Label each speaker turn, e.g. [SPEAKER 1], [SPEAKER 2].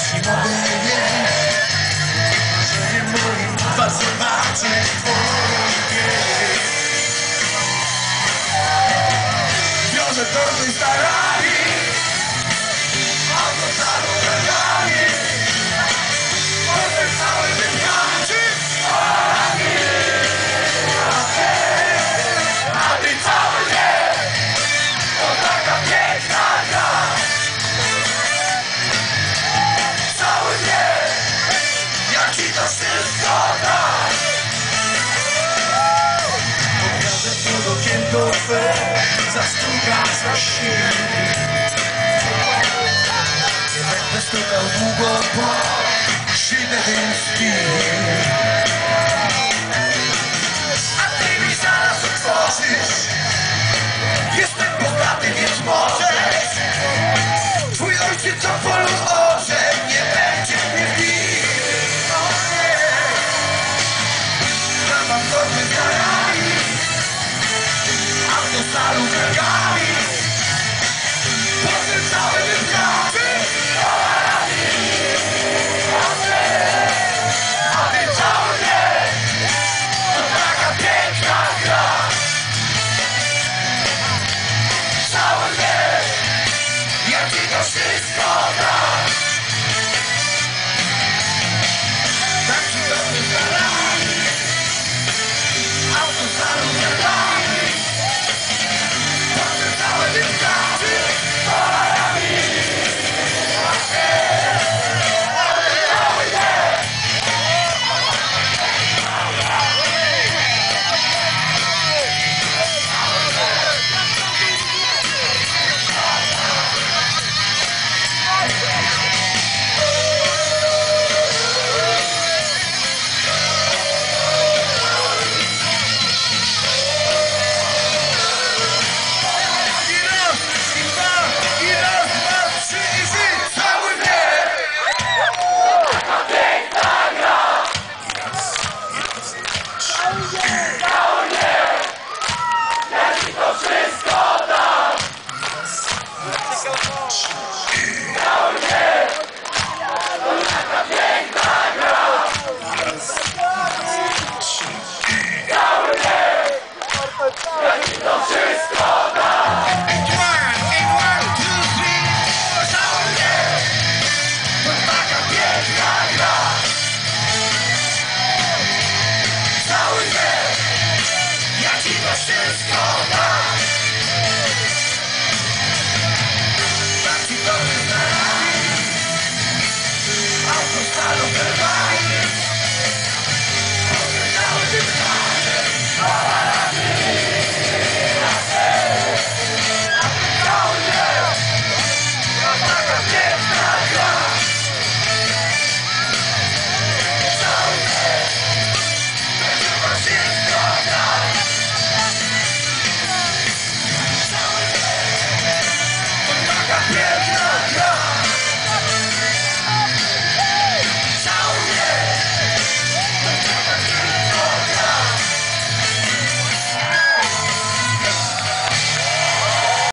[SPEAKER 1] Jeśli mogę wiedzieć, że nie moim was zobaczyć twoją pięć. Wiążę torby starami, a to całą drogami. Potem cały wyznaczy słowami. A ty cały dzień, to taka piękna gra. Cały dzień, ja ci to wszystko dam. Pokażę pod okienko twe, zastukasz na silnik. Nie będę stukał długo, bo szybę tęskni. A ty mi zaraz otworzysz. Jestem bogaty, więc możesz. Twój ojciec otworzył orzech, nie będzie mnie bił. O nie. Ja mam torby z garami, autosalów drogami.